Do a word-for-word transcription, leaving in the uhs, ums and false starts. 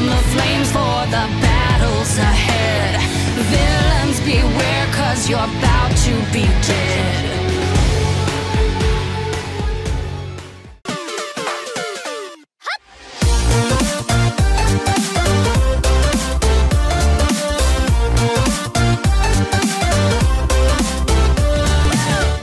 the flames for the battles ahead. Villains beware, cause you're about to be dead.